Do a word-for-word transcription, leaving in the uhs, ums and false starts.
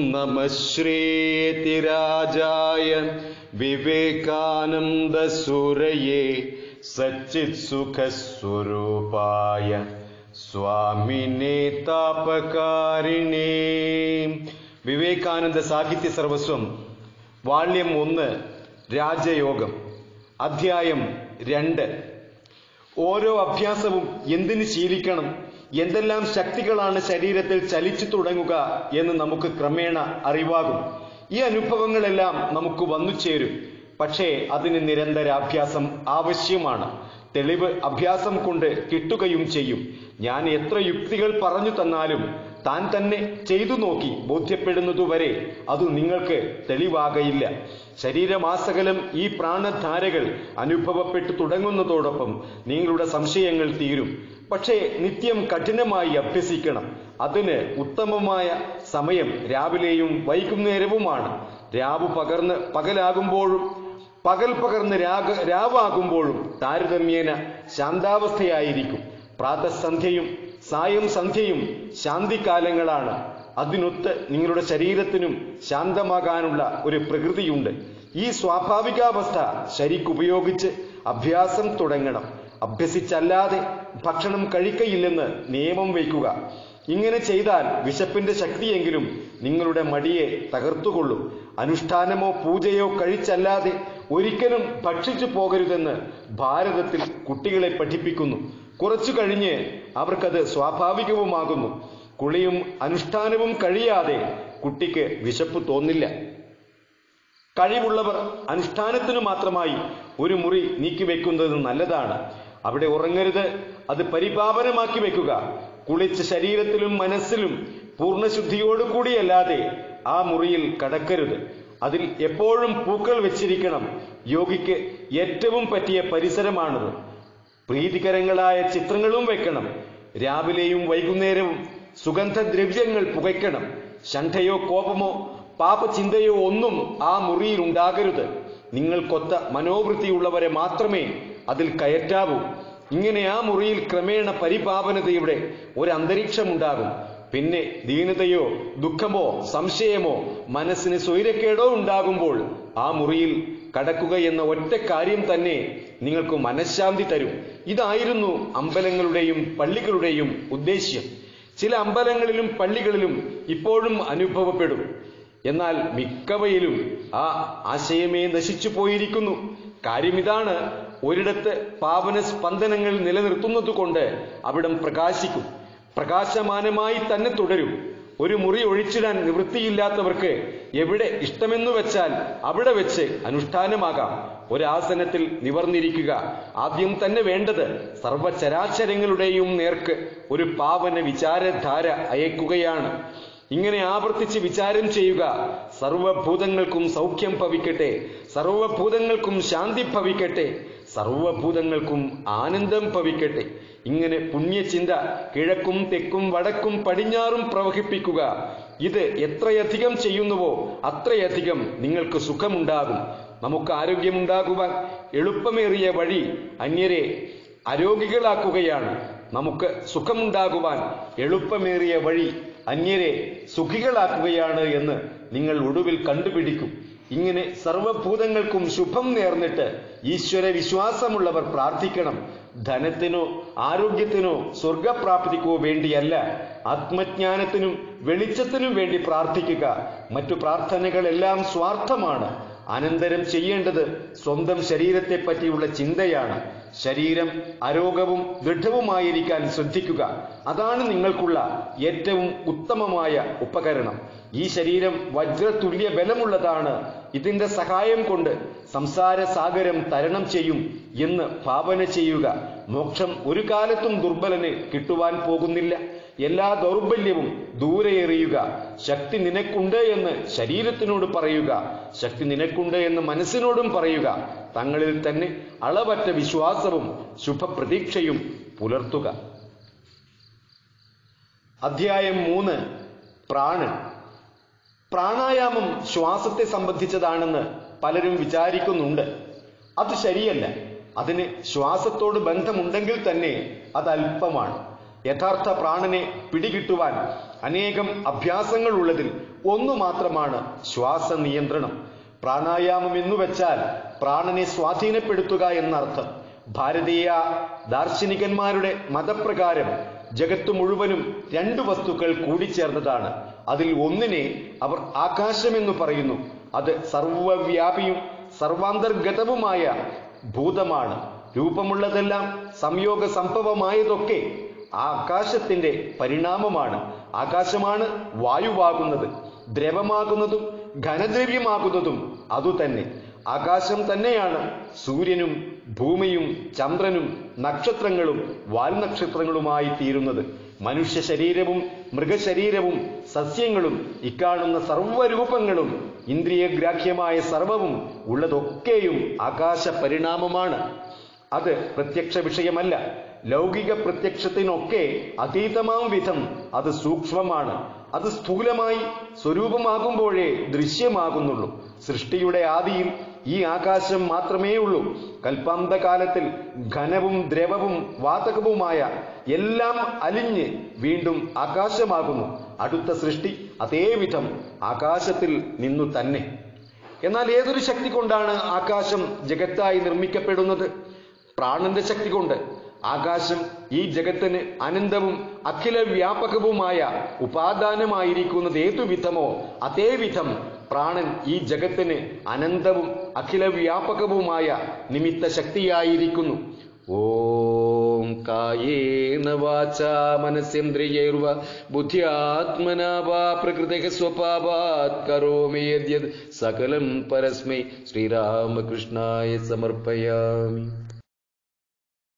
നമഃ ശ്രീയതിരാജായ വിവേകാനന്ദസൂരയേ സച്ചിത് സുഖസ്വരൂപായ സ്വാമിനേ താപകാരിണേ. വിവേകാനന്ദ സാഹിത്യ സർവസ്വം വാള്യം ഒന്ന്, രാജയോഗം, അധ്യായം രണ്ട്. ഓരോ അഭ്യാസവും എന്തിന് ശീലിക്കണം, എന്തെല്ലാം ശക്തികളാണ് ശരീരത്തിൽ ചലിച്ചു തുടങ്ങുക എന്ന് നമുക്ക് ക്രമേണ അറിവാകും. ഈ അനുഭവങ്ങളെല്ലാം നമുക്ക് വന്നു ചേരും. പക്ഷേ അതിന് നിരന്തരാഭ്യാസം ആവശ്യമാണ്. തെളിവ് അഭ്യാസം കൊണ്ട് കിട്ടുകയും ചെയ്യും. ഞാൻ എത്ര യുക്തികൾ പറഞ്ഞു തന്നാലും താൻ തന്നെ ചെയ്തു നോക്കി ബോധ്യപ്പെടുന്നതുവരെ അത് നിങ്ങൾക്ക് തെളിവാകയില്ല. ശരീരമാസകലം ഈ പ്രാണധാരകൾ അനുഭവപ്പെട്ടു തുടങ്ങുന്നതോടൊപ്പം നിങ്ങളുടെ സംശയങ്ങൾ തീരും. പക്ഷേ നിത്യം കഠിനമായി അഭ്യസിക്കണം. അതിന് ഉത്തമമായ സമയം രാവിലെയും വൈകുന്നേരവുമാണ്. രാവ് പകർന്ന് പകലാകുമ്പോഴും പകൽ പകർന്ന് രാഗ രാവാകുമ്പോഴും താരതമ്യേന ശാന്താവസ്ഥയായിരിക്കും. പ്രാതസന്ധ്യയും സായം സന്ധ്യയും ശാന്തികാലങ്ങളാണ്. അതിനൊത്ത് നിങ്ങളുടെ ശരീരത്തിനും ശാന്തമാകാനുള്ള ഒരു പ്രകൃതിയുണ്ട്. ഈ സ്വാഭാവികാവസ്ഥ ശരിക്കുപയോഗിച്ച് അഭ്യാസം തുടങ്ങണം. അഭ്യസിച്ചല്ലാതെ ഭക്ഷണം കഴിക്കയില്ലെന്ന് നിയമം വയ്ക്കുക. ഇങ്ങനെ ചെയ്താൽ വിശപ്പിന്റെ ശക്തിയെങ്കിലും നിങ്ങളുടെ മടിയെ തകർത്തുകൊള്ളും. അനുഷ്ഠാനമോ പൂജയോ കഴിച്ചല്ലാതെ ഒരിക്കലും ഭക്ഷിച്ചു പോകരുതെന്ന് ഭാരതത്തിൽ കുട്ടികളെ പഠിപ്പിക്കുന്നു. കുറച്ചു കഴിഞ്ഞ് അവർക്കത് സ്വാഭാവികവുമാകുന്നു. കുളിയും അനുഷ്ഠാനവും കഴിയാതെ കുട്ടിക്ക് വിശപ്പ് തോന്നില്ല. കഴിവുള്ളവർ അനുഷ്ഠാനത്തിനു മാത്രമായി ഒരു മുറി നീക്കിവെക്കുന്നത് നല്ലതാണ്. അവിടെ ഉറങ്ങരുത്, അത് പരിപാവനമാക്കി വെക്കുക. കുളിച്ച് ശരീരത്തിലും മനസ്സിലും പൂർണ്ണശുദ്ധിയോടുകൂടിയല്ലാതെ ആ മുറിയിൽ കടക്കരുത്. അതിൽ എപ്പോഴും പൂക്കൾ വെച്ചിരിക്കണം. യോഗിക്ക് ഏറ്റവും പറ്റിയ പരിസരമാണത്. പ്രീതികരങ്ങളായ ചിത്രങ്ങളും വെക്കണം. രാവിലെയും വൈകുന്നേരവും സുഗന്ധദ്രവ്യങ്ങൾ പുകയ്ക്കണം. ശണ്ഠയോ കോപമോ പാപചിന്തയോ ഒന്നും ആ മുറിയിൽ ഉണ്ടാകരുത്. നിങ്ങൾക്കൊത്ത മനോവൃത്തിയുള്ളവരെ മാത്രമേ അതിൽ കയറ്റാവൂ. ഇങ്ങനെ ആ മുറിയിൽ ക്രമേണ പരിപാവനതയുടെ ഒരു അന്തരീക്ഷമുണ്ടാകും. പിന്നെ ദീനതയോ ദുഃഖമോ സംശയമോ മനസ്സിന് സ്വൈരക്കേടോ ഉണ്ടാകുമ്പോൾ ആ മുറിയിൽ കടക്കുക എന്ന ഒറ്റ കാര്യം തന്നെ നിങ്ങൾക്ക് മനഃശാന്തി തരും. ഇതായിരുന്നു അമ്പലങ്ങളുടെയും പള്ളികളുടെയും ഉദ്ദേശ്യം. ചില അമ്പലങ്ങളിലും പള്ളികളിലും ഇപ്പോഴും അനുഭവപ്പെടും. എന്നാൽ മിക്കവയിലും ആ ആശയമേ നശിച്ചു പോയിരിക്കുന്നു. കാര്യമിതാണ്, ഒരിടത്ത് പാവന സ്പന്ദനങ്ങൾ നിലനിർത്തുന്നതുകൊണ്ട് അവിടം പ്രകാശിക്കും, പ്രകാശമാനമായി തന്നെ തുടരും. ഒരു മുറി ഒഴിച്ചിടാൻ നിവൃത്തിയില്ലാത്തവർക്ക് എവിടെ ഇഷ്ടമെന്നു വെച്ചാൽ അവിടെ വെച്ച് അനുഷ്ഠാനമാകാം. ഒരാസനത്തിൽ നിവർന്നിരിക്കുക. ആദ്യം തന്നെ വേണ്ടത് സർവചരാചരങ്ങളുടെയും നേർക്ക് ഒരു പാവന വിചാരധാര അയക്കുകയാണ്. ഇങ്ങനെ ആവർത്തിച്ച് വിചാരം ചെയ്യുക. സർവഭൂതങ്ങൾക്കും സൗഖ്യം ഭവിക്കട്ടെ, സർവഭൂതങ്ങൾക്കും ശാന്തി ഭവിക്കട്ടെ, സർവഭൂതങ്ങൾക്കും ആനന്ദം ഭവിക്കട്ടെ. ഇങ്ങനെ പുണ്യചിന്ത കിഴക്കും തെക്കും വടക്കും പടിഞ്ഞാറും പ്രവഹിപ്പിക്കുക. ഇത് എത്രയധികം ചെയ്യുന്നുവോ അത്രയധികം നിങ്ങൾക്ക് സുഖമുണ്ടാകും. നമുക്ക് ആരോഗ്യമുണ്ടാകുവാൻ എളുപ്പമേറിയ വഴി അന്യരെ അരോഗികളാക്കുകയാണ്. നമുക്ക് സുഖമുണ്ടാകുവാൻ എളുപ്പമേറിയ വഴി അന്യരെ സുഖികളാക്കുകയാണ് എന്ന് നിങ്ങൾ ഒടുവിൽ കണ്ടുപിടിക്കും. ഇങ്ങനെ സർവഭൂതങ്ങൾക്കും ശുഭം നേർന്നിട്ട് ഈശ്വര വിശ്വാസമുള്ളവർ പ്രാർത്ഥിക്കണം. ധനത്തിനോ ആരോഗ്യത്തിനോ സ്വർഗപ്രാപ്തിക്കോ വേണ്ടിയല്ല, ആത്മജ്ഞാനത്തിനും വെളിച്ചത്തിനും വേണ്ടി പ്രാർത്ഥിക്കുക. മറ്റു പ്രാർത്ഥനകളെല്ലാം സ്വാർത്ഥമാണ്. അനന്തരം ചെയ്യേണ്ടത് സ്വന്തം ശരീരത്തെ പറ്റിയുള്ള ചിന്തയാണ്. ശരീരം അരോഗവും ദൃഢവുമായിരിക്കാൻ ശ്രദ്ധിക്കുക. അതാണ് നിങ്ങൾക്കുള്ള ഏറ്റവും ഉത്തമമായ ഉപകരണം. ഈ ശരീരം വജ്രതുല്യ ബലമുള്ളതാണ്. ഇതിന്റെ സഹായം കൊണ്ട് സംസാര സാഗരം തരണം ചെയ്യും എന്ന് ഭാവന ചെയ്യുക. മോക്ഷം ഒരു കാലത്തും ദുർബലന് കിട്ടുവാൻ പോകുന്നില്ല. എല്ലാ ദൗർബല്യവും ദൂരെ എറിയുക. ശക്തി നിനക്കുണ്ട് എന്ന് ശരീരത്തിനോട് പറയുക, ശക്തി നിനക്കുണ്ട് എന്ന് മനസ്സിനോടും പറയുക. തങ്ങളിൽ തന്നെ അളവറ്റ വിശ്വാസവും ശുഭപ്രതീക്ഷയും പുലർത്തുക. അധ്യായം മൂന്ന്, പ്രാണൻ. പ്രാണായാമം ശ്വാസത്തെ സംബന്ധിച്ചതാണെന്ന് പലരും വിചാരിക്കുന്നുണ്ട്. അത് ശരിയല്ല. അതിന് ശ്വാസത്തോട് ബന്ധമുണ്ടെങ്കിൽ തന്നെ അത് അല്പമാണ്. യഥാർത്ഥ പ്രാണനെ പിടികിട്ടുവാൻ അനേകം അഭ്യാസങ്ങൾ ഉള്ളതിൽ ഒന്നു മാത്രമാണ് ശ്വാസ നിയന്ത്രണം. പ്രാണായാമം എന്നു വെച്ചാൽ പ്രാണനെ സ്വാധീനപ്പെടുത്തുക എന്നർത്ഥം. ഭാരതീയ ദാർശനികന്മാരുടെ മതപ്രകാരം ജഗത്ത് മുഴുവനും രണ്ടു വസ്തുക്കൾ കൂടിച്ചേർന്നതാണ്. അതിൽ ഒന്നിനെ അവർ ആകാശമെന്നു പറയുന്നു. അത് സർവവ്യാപിയും സർവാന്തർഗതവുമായ ഭൂതമാണ്. രൂപമുള്ളതെല്ലാം സംയോഗ സംഭവമായതൊക്കെ ആകാശത്തിന്റെ പരിണാമമാണ്. ആകാശമാണ് വായുവാകുന്നത്, ദ്രവമാകുന്നതും ഘനദ്രവ്യമാകുന്നതും അതുതന്നെ. ആകാശം തന്നെയാണ് സൂര്യനും ഭൂമിയും ചന്ദ്രനും നക്ഷത്രങ്ങളും വാൽനക്ഷത്രങ്ങളുമായി തീരുന്നത്. മനുഷ്യ ശരീരവും മൃഗശരീരവും സസ്യങ്ങളും ഇക്കാണുന്ന സർവ്വരൂപങ്ങളും ഇന്ദ്രിയഗ്രാഹ്യമായ സർവവും ഉള്ളതൊക്കെയും ആകാശ പരിണാമമാണ്. അത് പ്രത്യക്ഷ വിഷയമല്ല. ലൗകിക പ്രത്യക്ഷത്തിനൊക്കെ അതീതമാം വിധം അത് സൂക്ഷ്മമാണ്. അത് സ്ഥൂലമായി സ്വരൂപമാകുമ്പോഴേ ദൃശ്യമാകുന്നുള്ളൂ. സൃഷ്ടിയുടെ ആദിയിൽ ഈ ആകാശം മാത്രമേ ഉള്ളൂ. കൽപ്പാന്തകാലത്തിൽ ഘനവും ദ്രവവും വാതകവുമായ എല്ലാം അലിഞ്ഞ് വീണ്ടും ആകാശമാകുന്നു. അടുത്ത സൃഷ്ടി അതേവിധം ആകാശത്തിൽ നിന്നു തന്നെ. എന്നാൽ ഏതൊരു ശക്തി കൊണ്ടാണ് ആകാശം ജഗത്തായി നിർമ്മിക്കപ്പെടുന്നത്? പ്രാണന്റെ ശക്തി കൊണ്ട്. ആകാശം ഈ ജഗത്തിന് അനന്തവും അഖില വ്യാപകവുമായ ഉപാദാനമായിരിക്കുന്നത് ഏതുവിധമോ അതേവിധം പ്രാണൻ ഈ ജഗത്തിന് അനന്തവും അഖില വ്യാപകവുമായ നിമിത്ത ശക്തിയായിരിക്കുന്നു. ഓം കായേന വാചാ മനസേന്ദ്രിയൈർവ ബുദ്ധ്യാത്മനാ വാ പ്രകൃതിഃ സ്വഭാവാത് കരോമി യദ്യത് സകലം പരസ്മൈ ശ്രീരാമകൃഷ്ണായ സമർപ്പയാമി.